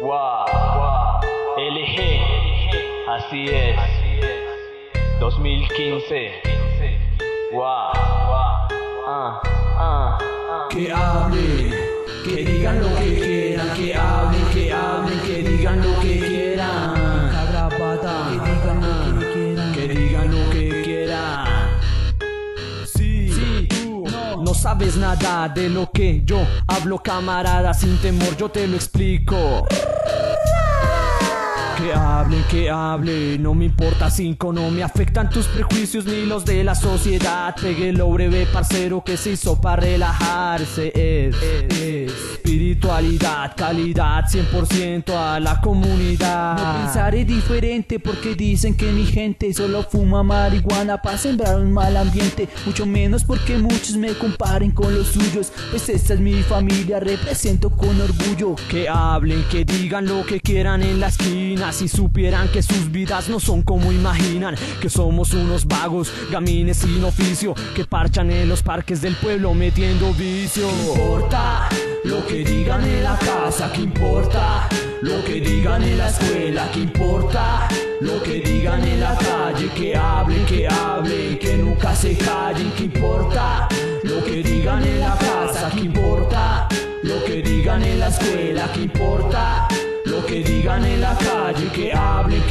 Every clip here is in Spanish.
Wow, LG, así es, 2015. Wow, Que hable, que digan lo que quieran, que hablen, que digan lo que quieran. Que digan lo que quieran. Sí, tú no sabes nada de lo que yo hablo, camarada, sin temor yo te lo explico. Que hablen, no me importa cinco, no me afectan tus prejuicios ni los de la sociedad. Pegué lo breve, parcero, que se hizo para relajarse. Es espiritualidad, calidad, 100% a la comunidad. No pensaré diferente porque dicen que mi gente solo fuma marihuana para sembrar un mal ambiente. Mucho menos porque muchos me comparen con los suyos, pues esta es mi familia, represento con orgullo. Que hablen, que digan lo que quieran en la esquina. Si supieran que sus vidas no son como imaginan, que somos unos vagos, gamines sin oficio, que parchan en los parques del pueblo metiendo vicio. ¿Qué importa lo que digan en la casa? ¿Qué importa lo que digan en la escuela? ¿Qué importa lo que digan en la calle? Que hablen, que nunca se callen. ¿Qué importa lo que digan en la casa? ¿Qué importa lo que digan en la escuela? ¿Qué importa lo que digan en la calle? Que hablen,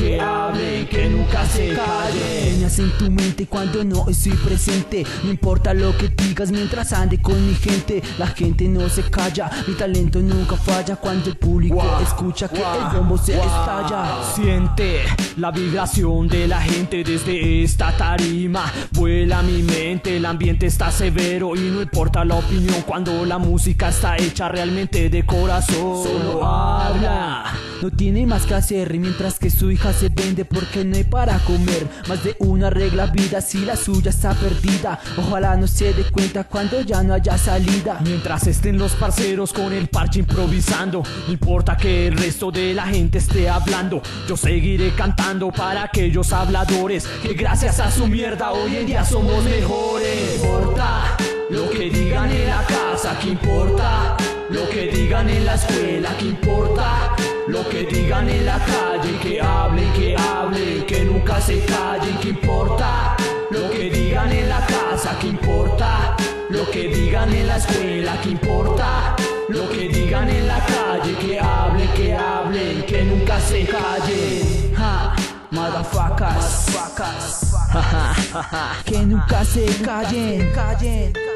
que nunca se callen. Sueñas en tu mente cuando no estoy presente. No importa lo que digas mientras ande con mi gente. La gente no se calla, mi talento nunca falla. Cuando el público escucha que el bombo se estalla. Siente la vibración de la gente desde esta tarima. Vuela mi mente, el ambiente está severo y no importa la opinión cuando la música está hecha realmente de corazón. Solo habla, no tiene más que hacer, y mientras que su hija se vende porque no hay para comer. Más de una regla vida si la suya está perdida. Ojalá no se dé cuenta cuando ya no haya salida. Mientras estén los parceros con el parche improvisando, no importa que el resto de la gente esté hablando, yo seguiré cantando para aquellos habladores que gracias a su mierda hoy en día somos mejores. ¿Qué importa lo que digan en la casa? ¿Qué importa lo que digan en la escuela? ¿Qué importa lo que digan en la calle? Que hablen, que nunca se callen. ¿Qué importa lo que digan en la casa? ¿Qué importa lo que digan en la escuela? ¿Qué importa lo que digan en la calle? Que hablen, que nunca se callen. Ja, motherfuckers, que nunca se callen.